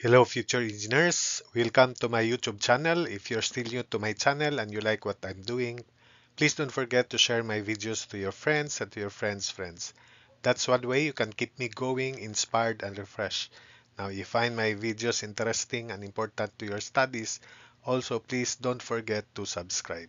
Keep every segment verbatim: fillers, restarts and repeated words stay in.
Hello future engineers, welcome to my YouTube channel. If you're still new to my channel and you like what I'm doing, please don't forget to share my videos to your friends and to your friends' friends. That's one way you can keep me going, inspired and refreshed. Now, if you find my videos interesting and important to your studies, also please don't forget to subscribe.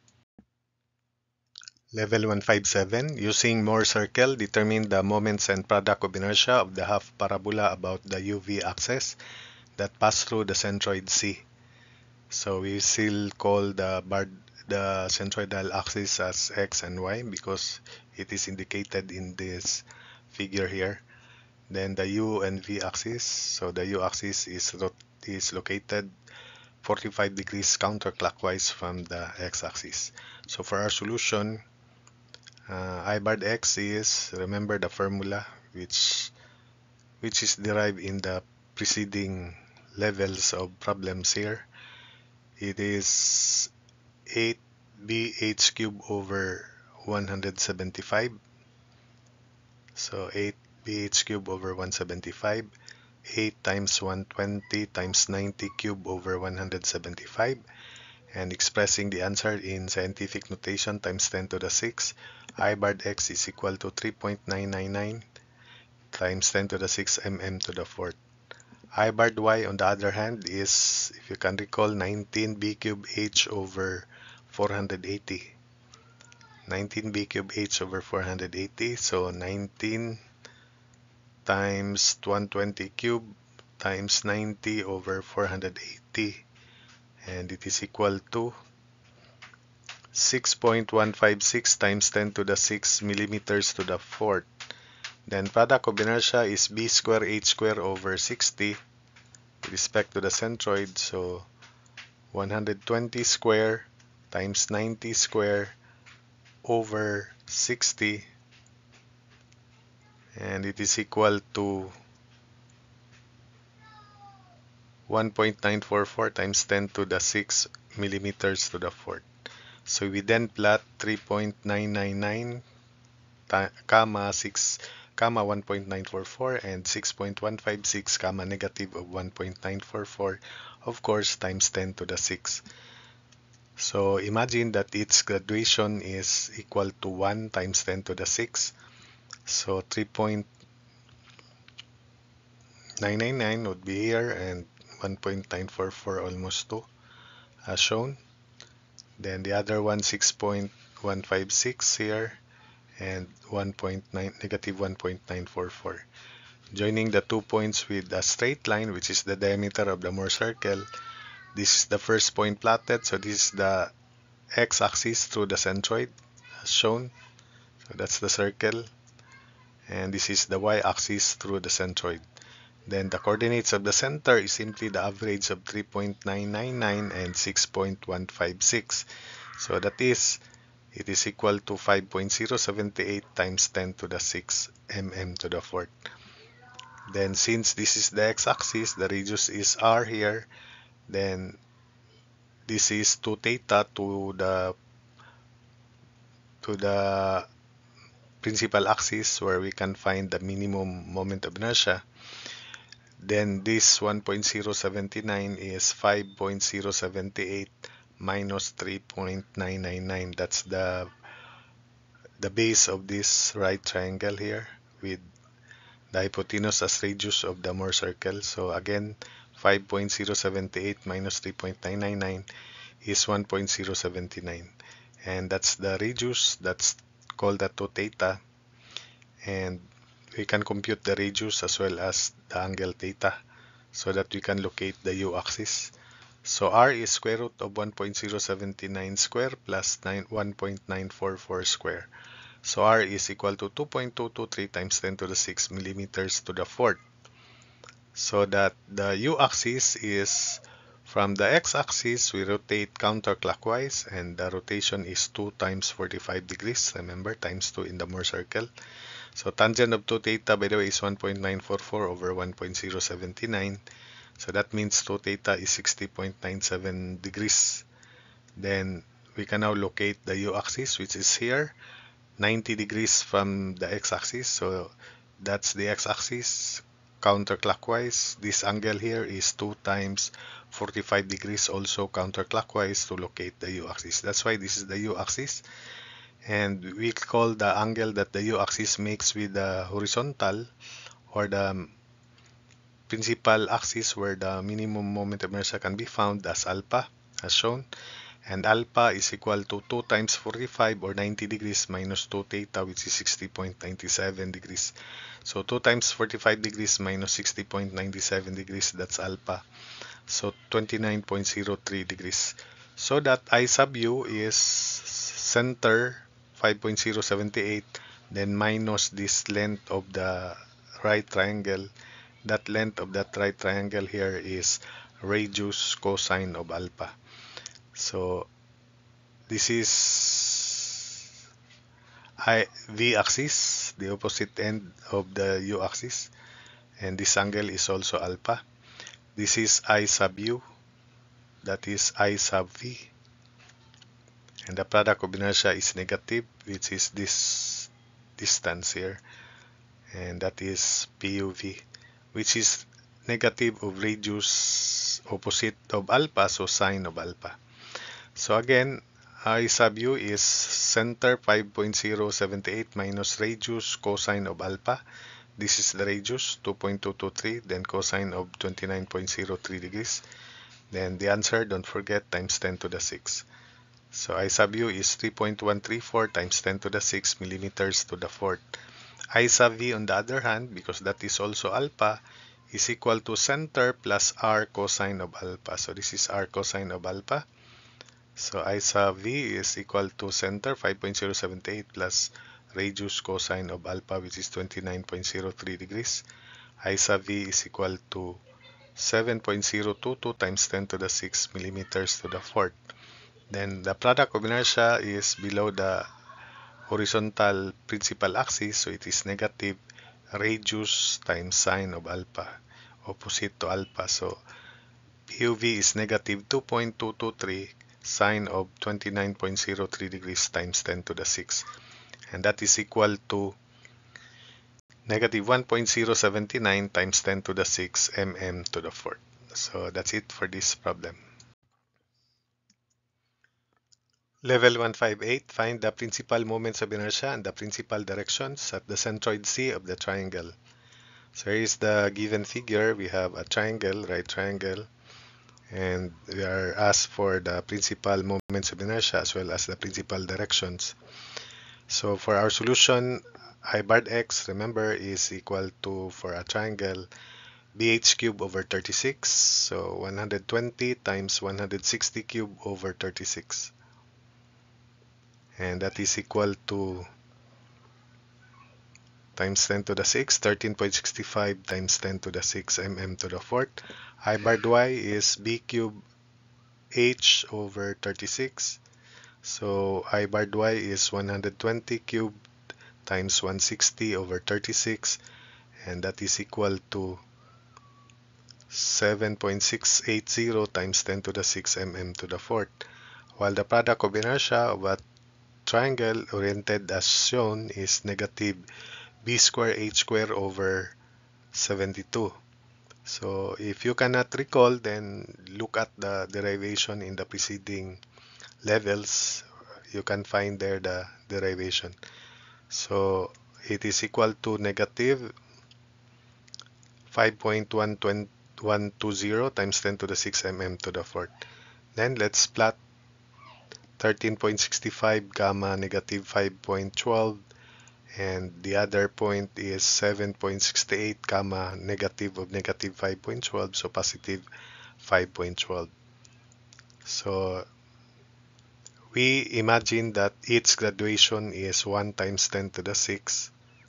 Level one fifty-seven, using Mohr circle, determine the moments and product of inertia of the half parabola about the U V axis that pass through the centroid C. So we still call the bar the centroidal axis as x and y because it is indicated in this figure here. Then the u and v axis. So the u axis is is located forty-five degrees counterclockwise from the x axis. So for our solution, uh, I bar x is, remember the formula which which is derived in the preceding levels of problems here. It is eight b h cubed over one hundred seventy-five. So eight b h cubed over one hundred seventy-five. eight times one hundred twenty times ninety cubed over one hundred seventy-five. And expressing the answer in scientific notation times ten to the six, I bar x is equal to three point nine nine nine times ten to the six mm to the fourth. I bar y, on the other hand, is, if you can recall, nineteen b cubed h over four hundred eighty. nineteen b cubed h over four hundred eighty. So nineteen times one hundred twenty cubed times ninety over four hundred eighty. And it is equal to six point one five six times ten to the six millimeters to the fourth. Then product of inertia is b square h square over sixty with respect to the centroid. So one hundred twenty square times ninety square over sixty, and it is equal to one point nine four four times ten to the six millimeters to the fourth. So we then plot three point nine nine nine comma six comma one point nine four four and six point one five six comma negative of one point nine four four, of course, times ten to the six. So imagine that its graduation is equal to one times ten to the six. So three point nine nine nine would be here and one point nine four four almost two as shown. Then the other one six point one five six here and one point nine negative one point nine four four. Joining the two points with a straight line, which is the diameter of the Mohr circle, this is the first point plotted. So this is the x-axis through the centroid as shown. So that's the circle. And this is the y-axis through the centroid. Then the coordinates of the center is simply the average of three point nine nine nine and six point one five six. So that is, it is equal to five point zero seven eight times ten to the six mm to the fourth. Then since this is the x-axis, the radius is r here, then this is two theta to the to the principal axis where we can find the minimum moment of inertia. Then this one point zero seven nine is five point zero seven eight minus three point nine nine nine. That's the the base of this right triangle here with the hypotenuse as radius of the Mohr circle. So again, five point zero seven eight minus three point nine nine nine is one point zero seven nine. And that's the radius, that's called the two theta. And we can compute the radius as well as the angle theta so that we can locate the u-axis. So r is square root of one point zero seven nine square plus one point nine four four square. So r is equal to two point two two three times ten to the six millimeters to the fourth. So that the u-axis is, from the x-axis, we rotate counterclockwise, and the rotation is two times forty-five degrees. Remember, times two in the Mohr circle. So tangent of two theta, by the way, is one point nine four four over one point zero seven nine. So that means two theta is sixty point nine seven degrees. Then we can now locate the u-axis, which is here, ninety degrees from the x-axis. So that's the x-axis counterclockwise. This angle here is two times forty-five degrees, also counterclockwise, to locate the u-axis. That's why this is the u-axis. And we call the angle that the u-axis makes with the horizontal, or the principal axis where the minimum moment of inertia can be found, as alpha, as shown. And alpha is equal to two times forty-five, or ninety degrees, minus two theta, which is sixty point nine seven degrees. So two times forty-five degrees minus sixty point nine seven degrees, that's alpha. So twenty-nine point zero three degrees. So that I sub u is center five point zero seven eight, then minus this length of the right triangle. That length of that right triangle here is radius cosine of alpha. So this is I v axis, the opposite end of the u axis, and this angle is also alpha. This is I sub u, that is I sub v, and the product of inertia is negative, which is this distance here, and that is puv, which is negative of radius opposite of alpha, so sine of alpha. So again, I sub u is center five point zero seven eight minus radius cosine of alpha. This is the radius, two point two two three, then cosine of twenty-nine point zero three degrees. Then the answer, don't forget, times ten to the six. So I sub u is three point one three four times ten to the six millimeters to the fourth. I sub v, on the other hand, because that is also alpha, is equal to center plus r cosine of alpha. So this is r cosine of alpha. So I sub v is equal to center five point zero seven eight plus radius cosine of alpha, which is twenty-nine point zero three degrees. I sub v is equal to seven point zero two two times ten to the six millimeters to the fourth. Then the product of inertia is below the horizontal principal axis, so it is negative radius times sine of alpha, opposite to alpha. So puv is negative two point two two three sine of twenty-nine point zero three degrees times ten to the six, and that is equal to negative one point zero seven nine times ten to the six mm to the fourth. So that's it for this problem. Level one fifty-eight, find the principal moments of inertia and the principal directions at the centroid C of the triangle. So here is the given figure. We have a triangle, right triangle, and we are asked for the principal moments of inertia as well as the principal directions. So for our solution, I bar x, remember, is equal to, for a triangle, bh cube over thirty-six, so one hundred twenty times one hundred sixty cube over thirty-six, and that is equal to times ten to the six, thirteen point six five times ten to the six mm to the fourth. I bar y is b cube h over thirty-six, so I bar y is one hundred twenty cubed times one hundred sixty over thirty-six, and that is equal to seven point six eight zero times ten to the six mm to the fourth, while the product of inertia of a triangle oriented as shown is negative b square h square over seventy-two. So if you cannot recall, then look at the derivation in the preceding levels. You can find there the derivation. So it is equal to negative five point one two zero times ten to the six mm to the fourth. Then let's plot thirteen point six five gamma negative five point one two, and the other point is seven point six eight gamma negative of negative five point one two, so positive five point one two. So we imagine that each graduation is one times ten to the six,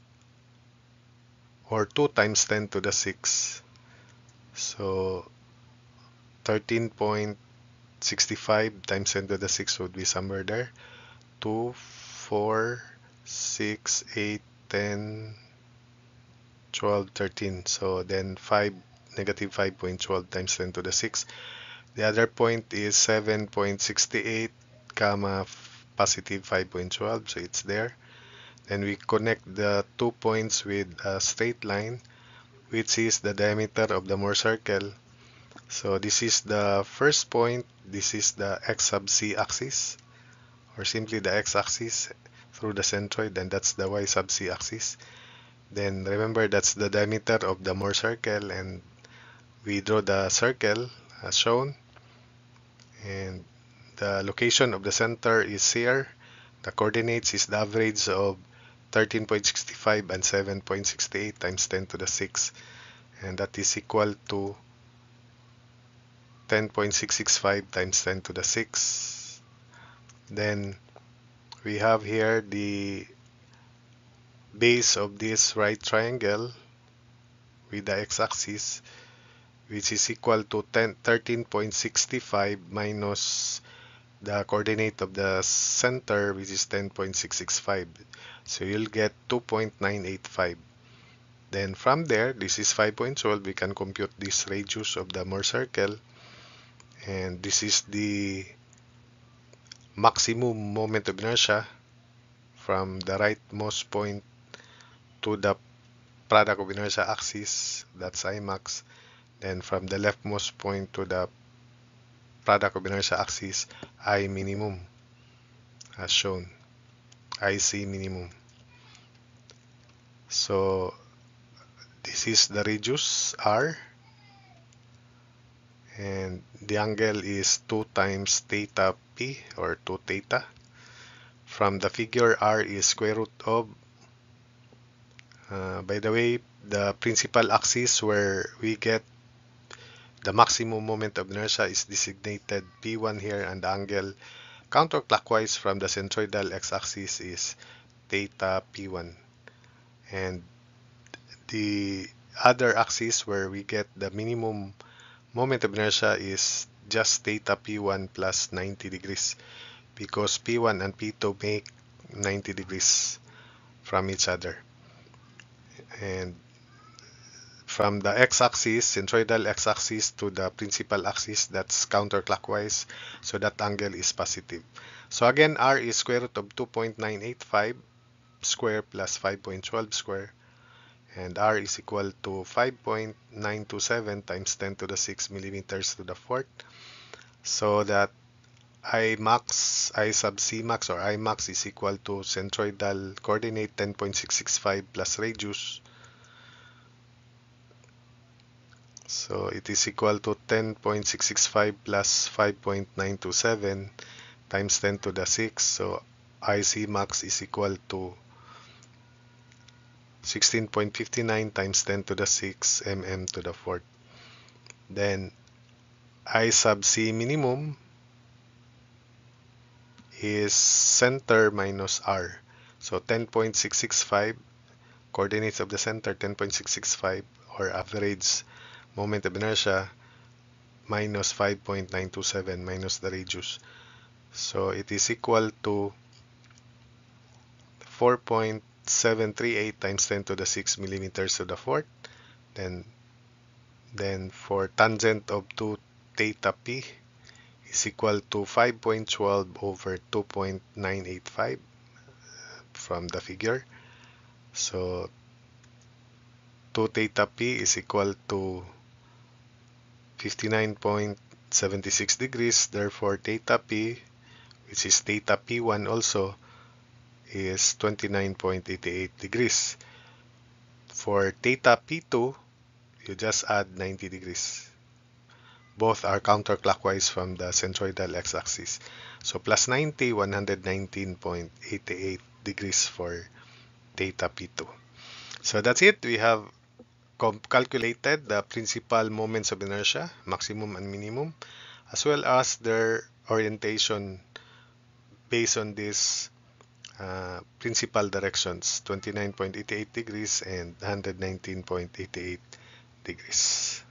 or two times ten to the six. So thirteen point six five times ten to the six would be somewhere there. two, four, six, eight, ten, twelve, thirteen. So then five, negative five point one two times ten to the six. The other point is seven point six eight gamma positive five point one two, so it's there. Then we connect the two points with a straight line. which is the diameter of the Mohr circle. So this is the first point, this is the x sub c axis, or simply the x-axis through the centroid, and that's the y sub c axis. Then remember, that's the diameter of the Mohr circle, and we draw the circle as shown, and the location of the center is here. The coordinates is the average of thirteen point six five and seven point six eight times ten to the six, and that is equal to ten point six six five times ten to the six. Then we have here the base of this right triangle with the x-axis, which is equal to thirteen point six five minus the coordinate of the center, which is ten point six six five. So you'll get two point nine eight five. Then from there, this is five point one two, we can compute this radius of the Mohr circle, and this is the maximum moment of inertia from the rightmost point to the product of inertia axis, that's I max. Then from the leftmost point to the product of inertia axis, I minimum, as shown, I C minimum. So this is the radius R, and the angle is two times theta p, or two theta. From the figure, R is square root of, uh, by the way, the principal axis where we get the maximum moment of inertia is designated P one here, and the angle counterclockwise from the centroidal x-axis is theta P one. And the other axis where we get the minimum moment of inertia is just theta P one plus ninety degrees, because P one and P two make ninety degrees from each other. And from the x-axis, centroidal x-axis, to the principal axis, that's counterclockwise, so that angle is positive. So again, R is square root of two point nine eight five square plus five point one two square, and R is equal to five point nine two seven times ten to the six millimeters to the fourth. So that I max, I sub C max, or I max, is equal to centroidal coordinate ten point six six five plus radius. So it is equal to ten point six six five plus five point nine two seven times ten to the six. So I C max is equal to sixteen point five nine times ten to the six mm to the fourth. Then I sub C minimum is center minus R. So ten point six six five, coordinates of the center, ten point six six five, or average moment of inertia, minus five point nine two seven minus the radius. So it is equal to four point seven three eight times ten to the six millimeters to the fourth. Then, then for tangent of two theta p is equal to five point one two over two point nine eight five from the figure. So two theta p is equal to fifty-nine point seven six degrees. Therefore, theta p, which is theta p one also, is twenty-nine point eight eight degrees. For theta p two, you just add ninety degrees. Both are counterclockwise from the centroidal x-axis. So plus ninety, one hundred nineteen point eight eight degrees for theta p two. So that's it. We have calculated the principal moments of inertia, maximum and minimum, as well as their orientation based on these uh, principal directions, twenty-nine point eight eight degrees and one hundred nineteen point eight eight degrees.